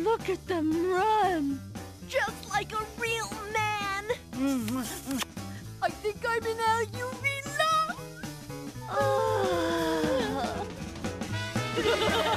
Look at them run! Just like a real man! I think I'm in our UV love!